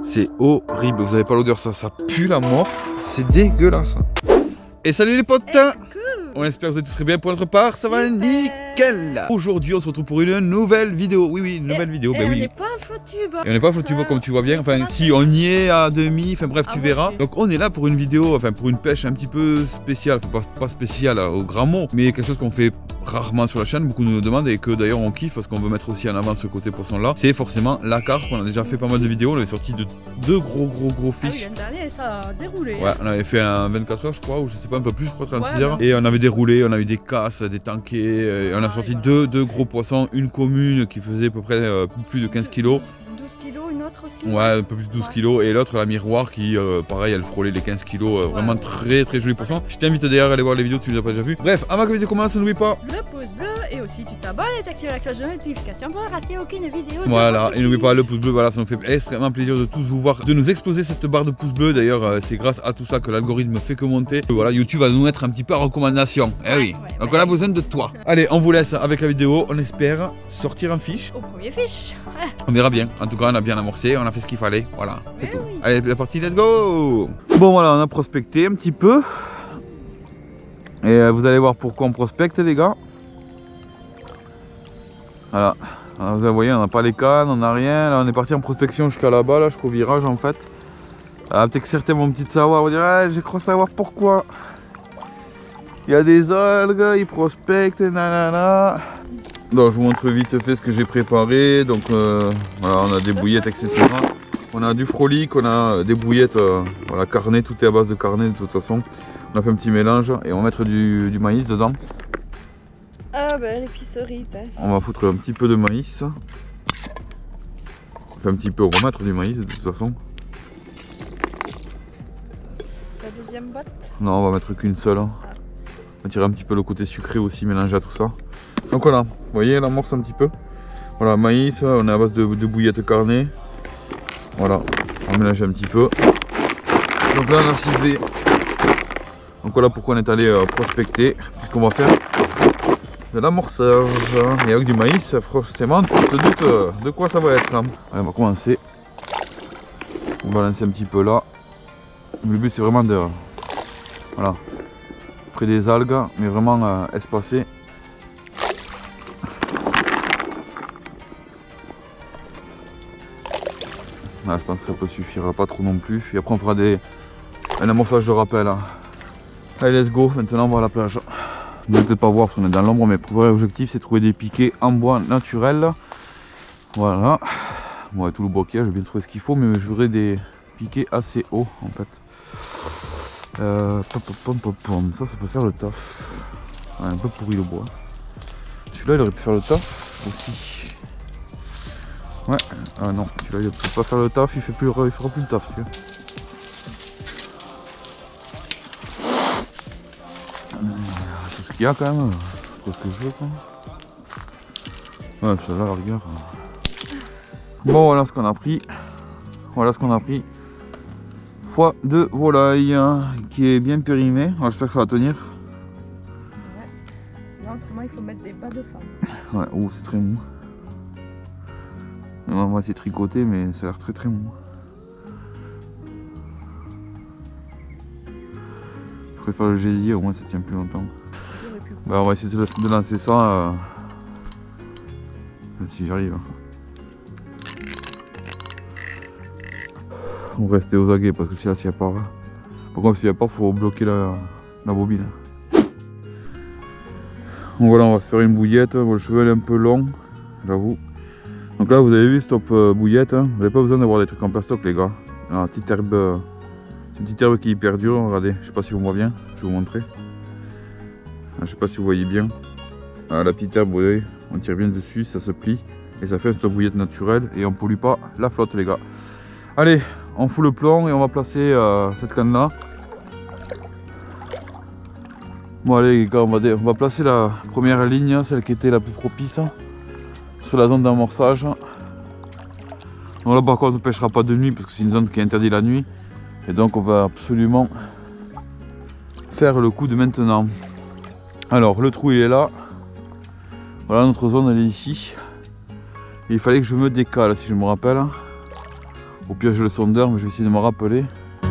C'est horrible, vous avez pas l'odeur, ça pue la mort. C'est dégueulasse. Et salut les potes. On espère que vous êtes tous très bien pour notre part, ça va nickel. Aujourd'hui on se retrouve pour une nouvelle vidéo. Oui, une nouvelle vidéo. Et on n'est pas un flotube. Et on n'est pas un flotube comme tu vois bien. Enfin, si on y est à demi, enfin bref, tu verras. Donc on est là pour une vidéo, enfin pour une pêche un petit peu spéciale. Enfin pas spéciale au grand mot, mais quelque chose qu'on fait rarement sur la chaîne. Beaucoup nous le demandent et que d'ailleurs on kiffe parce qu'on veut mettre aussi en avant ce côté poisson là. C'est forcément la carpe. On a déjà fait pas mal de vidéos. On avait sorti de deux gros fiches. Ah oui, l'année dernière ça a déroulé. Ouais, on avait fait un 24 heures je crois, ou je sais pas, un peu plus, je crois 36 heures. Et on avait déroulé, on a eu des casses, des tankés. Et on a sorti deux gros poissons, une commune qui faisait à peu près plus de 15 kilos. 12 kilos, une autre aussi. Ouais, un peu plus de 12 kilos. Et l'autre, la miroir, qui, pareil, elle frôlait les 15 kilos. Vraiment très joli poisson. Je t'invite d'ailleurs à aller voir les vidéos si tu ne les as pas déjà vues. Bref, avant que la vidéo commence, n'oublie pas le pouce bleu et aussi tu t'abonnes et t'actives la cloche de notification pour ne rater aucune vidéo. Voilà, et n'oublie pas le pouce bleu, voilà, ça nous fait extrêmement plaisir de tous vous voir, de nous exploser cette barre de pouce bleu. D'ailleurs, c'est grâce à tout ça que l'algorithme fait que monter. Voilà, YouTube va nous mettre un petit peu en recommandation. Eh oui, donc on a besoin de toi. Allez, on vous laisse avec la vidéo. On espère sortir un fiche. Au premier fiche. On verra bien. En tout cas, on a bien amorcé, on a fait ce qu'il fallait. Voilà, c'est tout. Allez, la partie, let's go. Bon, voilà, on a prospecté un petit peu. Et vous allez voir pourquoi on prospecte, les gars. Voilà, vous voyez, on n'a pas les cannes, on n'a rien. Là, on est parti en prospection jusqu'à là-bas, là, jusqu'au virage en fait. Peut-être que certains vont peut-être savoir, vont dire, ah, je crois savoir pourquoi. Il y a des algues, ils prospectent, nanana. Donc, je vous montre vite fait ce que j'ai préparé. Donc, voilà, on a des bouillettes, etc. On a du frolic, on a des bouillettes, voilà, carnet, tout est à base de carnet de toute façon. On a fait un petit mélange et on va mettre du maïs dedans. Ah ben l'épicerie. On va foutre un petit peu de maïs. Enfin un petit peu, on va mettre du maïs de toute façon. La deuxième botte? Non, on va mettre qu'une seule. On va tirer un petit peu le côté sucré aussi, mélanger à tout ça. Donc voilà, vous voyez, elle amorce un petit peu. Voilà, maïs, on est à base de bouillettes carnet. Voilà, on mélange un petit peu. Donc là on a ciblé. Donc voilà pourquoi on est allé prospecter, puisqu'on va faire de l'amorçage. Et avec du maïs, forcément, tu te doutes de quoi ça va être. Allez, on va commencer. On va lancer un petit peu là. Le but c'est vraiment de... Voilà. Près des algues, mais vraiment espacé. Voilà, je pense que ça peut suffire, pas trop non plus. Et après on fera un amorçage de rappel. Allez, let's go, maintenant on va à la plage. Vous ne pouvez pas voir parce qu'on est dans l'ombre, mais le vrai objectif c'est de trouver des piquets en bois naturel. Voilà. Bon, tout le bois qu'il y a, j'ai bien trouvé ce qu'il faut, mais je voudrais des piquets assez hauts en fait. Ça peut faire le taf. Ouais, un peu pourri le bois. Celui-là il aurait pu faire le taf aussi. Ouais, ah non, celui-là il ne peut pas faire le taf, il fera plus le taf. Il y a quand même, c'est ce que je veux quoi. Ouais, celle-là la rigueur. Bon, voilà ce qu'on a pris. Voilà ce qu'on a pris. Foie de volaille qui est bien périmé. J'espère que ça va tenir. Ouais. Sinon autrement il faut mettre des bas de femme. Ouais, oh c'est très mou. On va essayer de tricoter mais ça a l'air très mou. Je préfère le gésier, au moins ça tient plus longtemps. Bah, on va essayer de lancer ça si j'arrive. On va rester aux aguets parce que s'il n'y a pas. Par contre s'il n'y a pas, il faut bloquer la bobine. Donc voilà, on va se faire une bouillette. Bon, le cheval est un peu long, j'avoue. Donc là vous avez vu stop bouillette, hein. Vous n'avez pas besoin d'avoir des trucs en plastoc les gars. La petite herbe, c'est une petite herbe qui est hyper dure, regardez, je sais pas si vous voyez bien, je vais vous montrer. Je sais pas si vous voyez bien. La petite herbe, vous voyez, on tire bien dessus, ça se plie et ça fait un stop bouillette naturel et on pollue pas la flotte les gars. Allez, on fout le plomb et on va placer cette canne là. Bon allez les gars, on va placer la première ligne, celle qui était la plus propice sur la zone d'amorçage. Donc là par contre on ne pêchera pas de nuit parce que c'est une zone qui est interdite la nuit. Et donc on va absolument faire le coup de maintenant. Alors le trou il est là. Voilà, notre zone elle est ici. Et il fallait que je me décale si je me rappelle. Au pire j'ai le sondeur, mais je vais essayer de me rappeler.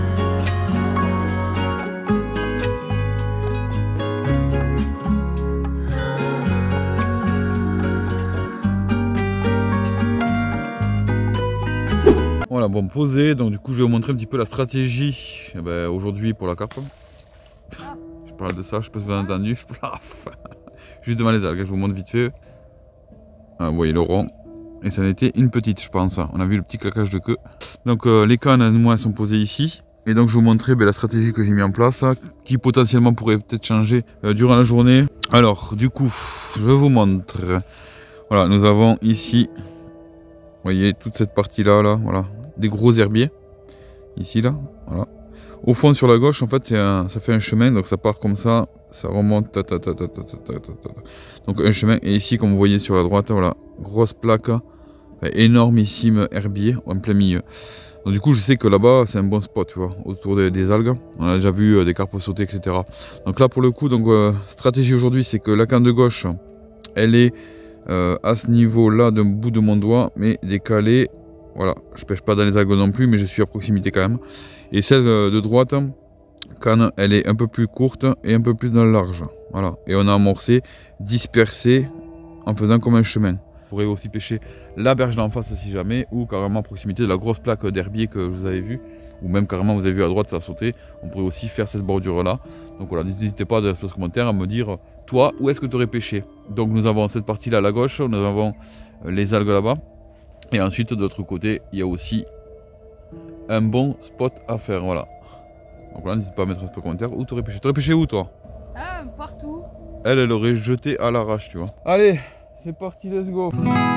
Voilà, bon, posé, donc du coup je vais vous montrer un petit peu la stratégie aujourd'hui pour la carpe. Je parle de ça, je sais pas si vous avez entendu, je plaf. Juste devant les algues, je vous montre vite fait. Ah, vous voyez le rond. Et ça en était une petite, je pense. On a vu le petit claquage de queue. Donc les cannes, moi, sont posées ici. Et donc je vais vous montrer la stratégie que j'ai mis en place, qui potentiellement pourrait peut-être changer durant la journée. Alors, du coup, je vous montre. Voilà, nous avons ici, vous voyez, toute cette partie-là, là, voilà, des gros herbiers. Ici, là, voilà. Au fond, sur la gauche, en fait, ça fait un chemin, donc ça part comme ça remonte, donc un chemin. Et ici, comme vous voyez sur la droite, voilà, grosse plaque, énormissime herbier en plein milieu. Donc du coup, je sais que là-bas, c'est un bon spot, tu vois, autour des algues. On a déjà vu des carpes sauter, etc. Donc là, pour le coup, stratégie aujourd'hui, c'est que la canne de gauche, elle est à ce niveau-là, d'un bout de mon doigt, mais décalée. Voilà, je pêche pas dans les algues non plus, mais je suis à proximité quand même. Et celle de droite, canne, elle est un peu plus courte et un peu plus dans le large. Voilà, et on a amorcé, dispersé, en faisant comme un chemin. Vous pourrez aussi pêcher la berge d'en face si jamais, ou carrément à proximité de la grosse plaque d'herbier que je vous avais vu, ou même carrément vous avez vu à droite ça a sauté. On pourrait aussi faire cette bordure là. Donc voilà, n'hésitez pas dans les commentaires à me dire, toi, où est-ce que tu aurais pêché. Donc nous avons cette partie là à la gauche, nous avons les algues là-bas. Et ensuite de l'autre côté, il y a aussi un bon spot à faire, voilà. Donc là, n'hésite pas à mettre un peu de commentaire où tu aurais pêché. Tu aurais pêché où toi? Ah, partout. Elle aurait jeté à l'arrache, tu vois. Allez, c'est parti, let's go.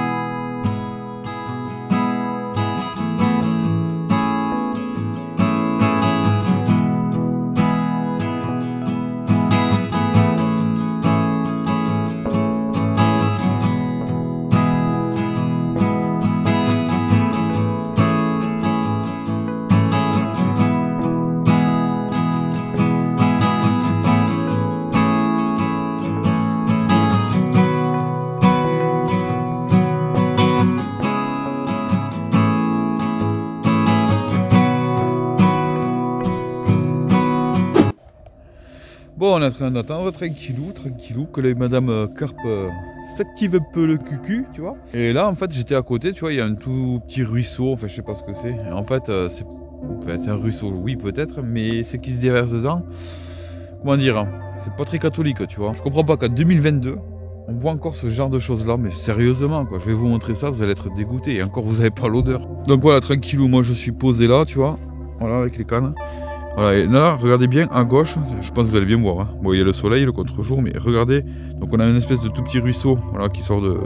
Bon, on est en train d'attendre tranquillou, que les madame carpe s'active un peu le cucu, tu vois. Et là, en fait, j'étais à côté, tu vois, il y a un tout petit ruisseau, enfin, je sais pas ce que c'est. Et en fait, c'est un ruisseau, oui, peut-être, mais ce qui se déverse dedans, comment dire, hein, c'est pas très catholique, tu vois. Je comprends pas qu'en 2022, on voit encore ce genre de choses-là, mais sérieusement, quoi. Je vais vous montrer ça, vous allez être dégoûtés, et encore, vous avez pas l'odeur. Donc voilà, tranquillou, moi, je suis posé là, tu vois, voilà, avec les cannes. Voilà, et là, regardez bien à gauche, je pense que vous allez bien voir. Hein. Bon, il y a le soleil, le contre-jour, mais regardez. Donc, on a une espèce de tout petit ruisseau, voilà, qui sort de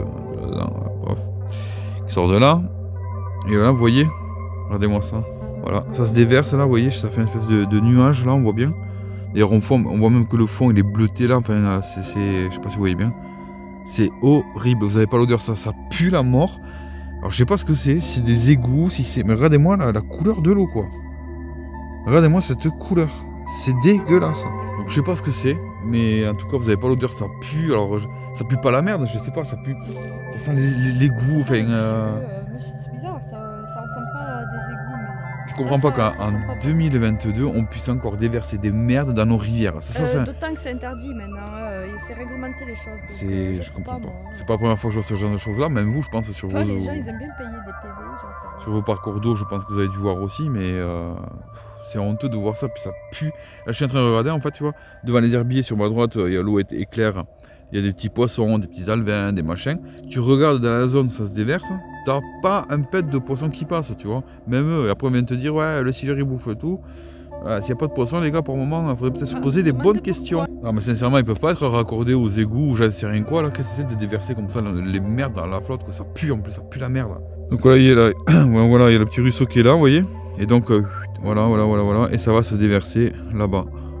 là. Et voilà, vous voyez, regardez-moi ça. Voilà, ça se déverse là, vous voyez, ça fait une espèce de nuage là, on voit bien. D'ailleurs, on voit même que le fond il est bleuté là. Enfin, là, je sais pas si vous voyez bien. C'est horrible. Vous avez pas l'odeur, ça pue la mort. Alors, je sais pas ce que c'est. Si c'est des égouts, si c'est. Mais regardez-moi la couleur de l'eau, quoi. Regardez-moi cette couleur, c'est dégueulasse. Donc je sais pas ce que c'est, mais en tout cas vous avez pas l'odeur, ça pue. Alors ça pue pas la merde, je sais pas, ça pue. Ça sent l'égout, enfin. Mais c'est bizarre, ça ressemble pas à des égouts. Mais... Je comprends pas qu'en 2022 on puisse encore déverser des merdes dans nos rivières. D'autant que c'est interdit maintenant, c'est réglementé les choses. Je comprends pas. C'est pas la première fois que je vois ce genre de choses là, même vous je pense sur vos. Les gens ils aiment bien payer des PV. Sur vos parcours d'eau je pense que vous avez dû voir aussi, mais. C'est honteux de voir ça, puis ça pue. Là, je suis en train de regarder, en fait, tu vois, devant les herbiers, sur ma droite, il y a l'eau est claire. Il y a des petits poissons, des petits alevins, des machins. Tu regardes dans la zone où ça se déverse, t'as pas un pet de poisson qui passe, tu vois. Même eux, et après on vient te dire, ouais, le cilier il bouffe tout. S'il n'y a pas de poisson, les gars, pour le moment, il faudrait peut-être se poser les bonnes questions. Non, mais sincèrement, ils peuvent pas être raccordés aux égouts ou j'en sais rien quoi, là. Qu'est-ce que c'est de déverser comme ça les merdes dans la flotte, que ça pue en plus, ça pue la merde. Donc voilà, il y a le petit ruisseau qui est là, vous voyez. Et donc, voilà, et ça va se déverser là-bas.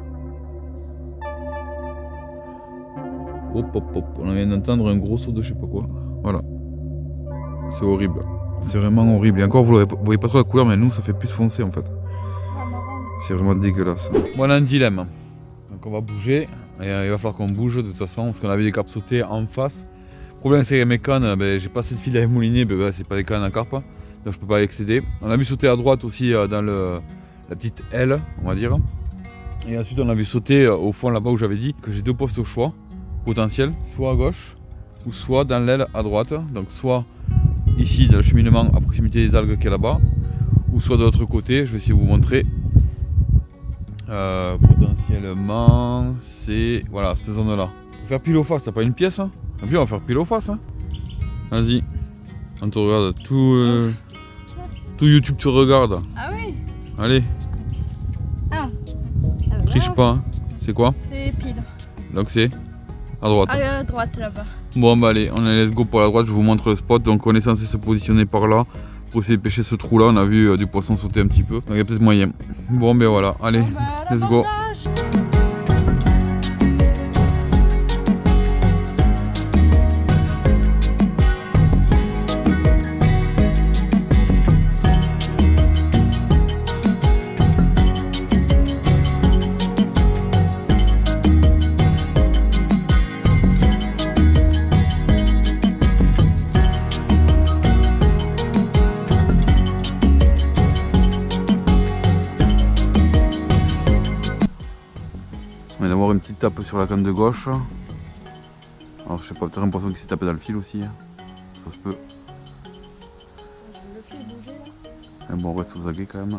Hop, on vient d'entendre un gros saut de je sais pas quoi. Voilà. C'est horrible. C'est vraiment horrible. Et encore, vous voyez pas trop la couleur, mais nous, ça fait plus foncé en fait. C'est vraiment dégueulasse. Bon, on a un dilemme. Donc on va bouger. Et il va falloir qu'on bouge de toute façon, parce qu'on avait des carpes sautées en face. Le problème, c'est que mes cannes, j'ai pas assez de fil à émouliner, c'est pas des cannes à carpe. Là je peux pas y accéder. On a vu sauter à droite aussi dans la petite aile, on va dire. Et ensuite on a vu sauter au fond là-bas où j'avais dit que j'ai deux postes au choix potentiels, soit à gauche ou soit dans l'aile à droite. Donc soit ici dans le cheminement à proximité des algues qui est là-bas, ou soit de l'autre côté, je vais essayer de vous montrer. Potentiellement c'est voilà cette zone là. Pour faire pile au face, t'as pas une pièce hein. Et puis on va faire pile au face hein. Vas-y, on te regarde tout YouTube tu regardes. Ah oui. Allez, Ah. triche pas hein. C'est quoi? C'est pile. Donc c'est à droite. À droite là-bas. Bon bah allez, on est let's go pour la droite, je vous montre le spot. Donc on est censé se positionner par là pour essayer de pêcher ce trou là. On a vu du poisson sauter un petit peu, donc il y a peut-être moyen. Bon ben voilà, allez, Bon, bah, let's go. On vient d'avoir une petite tape sur la canne de gauche. Alors je sais pas, peut-être un poisson qui s'est tapé dans le fil aussi. Ça se peut. Le fil bouger là. Mais bon, on reste aux aguets quand même.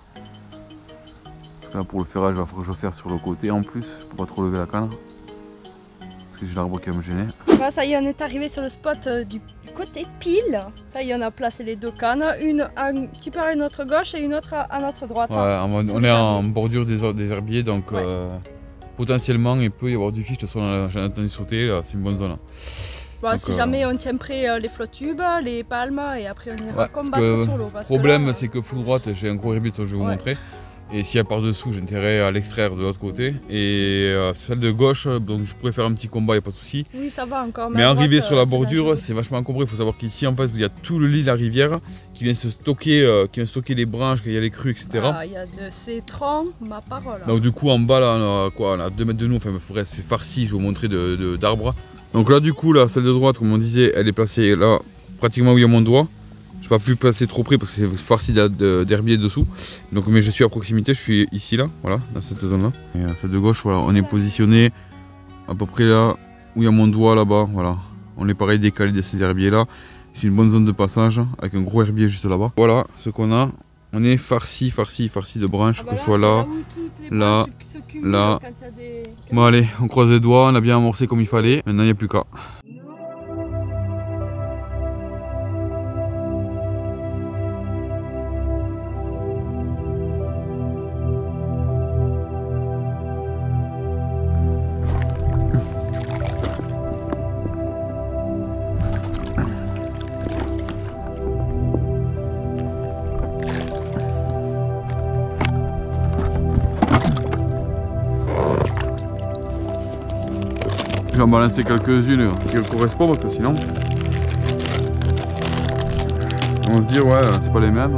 Parce que là pour le ferrage, il va falloir que je fasse sur le côté en plus pour pas trop lever la canne. Parce que j'ai l'arbre qui va me gêner. Voilà, ça y est, on est arrivé sur le spot du côté pile. Ça y est, on a placé les deux cannes. Une un petit peu à notre gauche et une autre à notre droite. Ouais, on est en bordure des herbiers donc Ouais. potentiellement il peut y avoir du fiche. De toute façon, j'en ai entendu sauter, c'est une bonne zone. Bon, Donc, si jamais on tient près les flottubes, les palmes et après on ira Ouais, parce combattre que sur l'eau. Le problème c'est que full droite, j'ai un gros herbier que je vais vous Ouais. montrer. Et s'il y a par dessous, j'ai intérêt à l'extraire de l'autre côté. Et celle de gauche, donc je pourrais faire un petit combat, il n'y a pas de souci. Oui, ça va encore. Mais à arriver droite, sur la c'est bordure, dangereux. c'est vachement encombré. Il faut savoir qu'ici en face, il y a tout le lit de la rivière qui vient se stocker, les branches, qu'il y a les crues, etc. Ah, il y a de ces troncs, ma parole. Donc du coup en bas là on a 2 mètres de nous, enfin il faudrait c'est farci, je vais vous montrer d'arbres. Donc là du coup là, celle de droite comme on disait, elle est placée là pratiquement où il y a mon doigt. Je ne vais pas plus placer trop près parce que c'est farci d'herbier dessous. Donc mais je suis à proximité, je suis ici là, voilà, dans cette zone là. Et celle de gauche, voilà, on est positionné à peu près là où il y a mon doigt là-bas, voilà. On est pareil décalé de ces herbiers là. C'est une bonne zone de passage avec un gros herbier juste là-bas. Voilà ce qu'on a. On est farci de branches, que ce soit là, là, là. Bon allez, on croise les doigts, on a bien amorcé comme il fallait. Maintenant il n'y a plus qu'à. Je vais en balancer quelques-unes qui correspondent parce que sinon on va se dire ouais c'est pas les mêmes.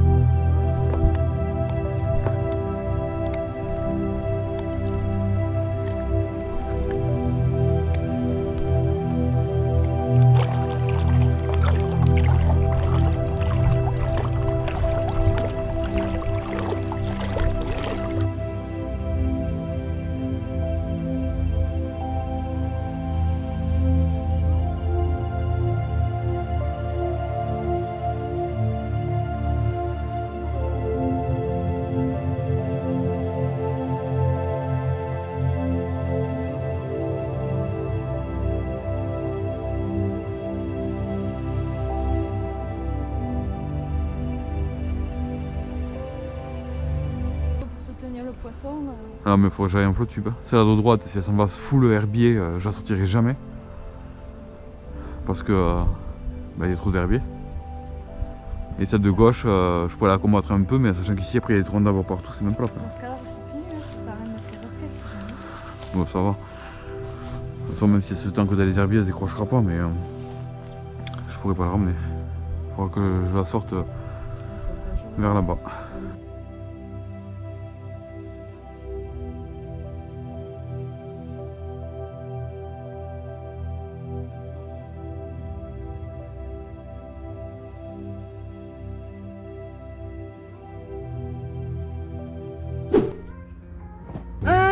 Tenir le poisson. Ah mais faut que j'aille en flottube. Celle de droite, si elle s'en va full herbier, je la sortirai jamais. Parce que bah, il y a trop d'herbier. Et celle de gauche, je pourrais la combattre un peu, mais sachant qu'ici après il y a des troncs d'arbres partout, c'est même pas la peine. Dans ce cas-là, reste pieds, ça sert à rien de mettre les baskets si jamais. Bon ça va. De toute façon même si c'est ce temps que dans les herbiers, elle décrochera pas, mais je pourrais pas la ramener. Il faudra que je la sorte vers là-bas.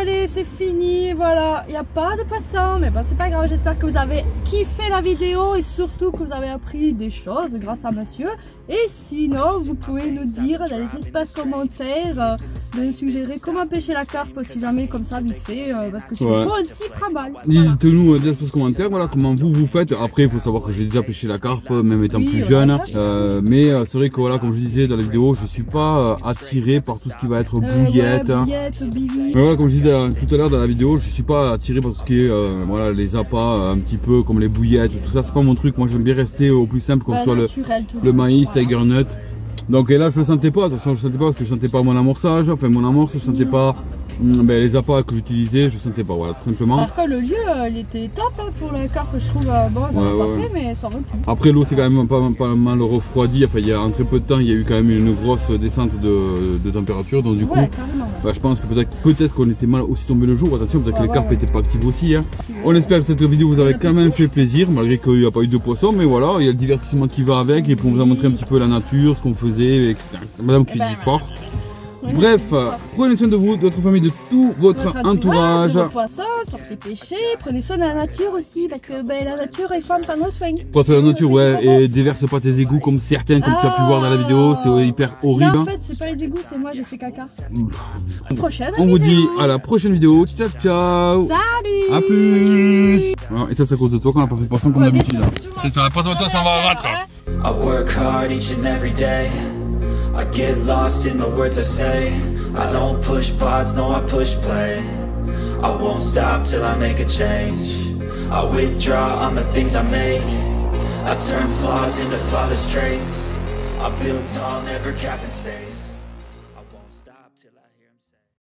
allez, c'est fini, voilà, il n'y a pas de poisson, mais bon, c'est pas grave, j'espère que vous avez kiffé la vidéo et surtout que vous avez appris des choses grâce à monsieur. Et sinon, vous pouvez nous dire dans les espaces commentaires, de nous suggérer comment pêcher la carpe, si jamais comme ça, vite fait, parce que c'est aussi pas mal. Dites-nous dans les espaces commentaires, voilà, comment vous faites. Après, il faut savoir que j'ai déjà pêché la carpe, même étant plus jeune. Mais c'est vrai que voilà, comme je disais dans la vidéo, je suis pas attiré par tout ce qui va être bouillette. Mais voilà, comme je disais tout à l'heure dans la vidéo, je suis pas attiré par tout ce qui est voilà, les appâts un petit peu comme les bouillettes, tout ça, c'est pas mon truc. Moi j'aime bien rester au plus simple, comme soit le maïs, tiger nut. Donc et là je le sentais pas, attention, je le sentais pas parce que je sentais pas mon amorçage, enfin mon amorce, je sentais pas les appâts que j'utilisais, je sentais pas, voilà, tout simplement. Par contre, le lieu, il était top hein, pour la carpe, je trouve. Bon, ça va pas fait, mais ça aurait pu. Après, l'eau, c'est quand même pas mal refroidi. Enfin, en très peu de temps, il y a eu quand même une grosse descente de température. Donc, du coup, je pense que peut-être qu'on était mal aussi tombé le jour. Attention, peut-être que les carpes n'étaient pas actives aussi. Hein. On espère que cette vidéo vous avait quand même fait plaisir, malgré qu'il n'y a pas eu de poisson. Mais voilà, il y a le divertissement qui va avec. Et puis, on vous a montré un petit peu la nature, ce qu'on faisait, etc. Madame qui dit sport. Bref, prenez soin de vous, de votre famille, de tout votre entourage. De vos poissons, sortez pêcher, prenez soin de la nature aussi, parce que la nature est fan par nos soins. Prenez soin de la nature, ouais, et déverse pas tes égouts comme certains, comme tu as pu voir dans la vidéo, c'est hyper horrible. Non, en fait, c'est pas les égouts, c'est moi, j'ai fait caca. Prochaine On vous dit à la prochaine vidéo, ciao ciao. Salut. À plus. Et ça c'est à cause de toi qu'on n'a pas fait de poisson comme d'habitude. C'est ça, pas de toi, ça va battre. I work hard each and every day. I get lost in the words I say. I don't push pause, no I push play. I won't stop till I make a change. I withdraw on the things I make. I turn flaws into flawless traits. I build tall, never capped in space.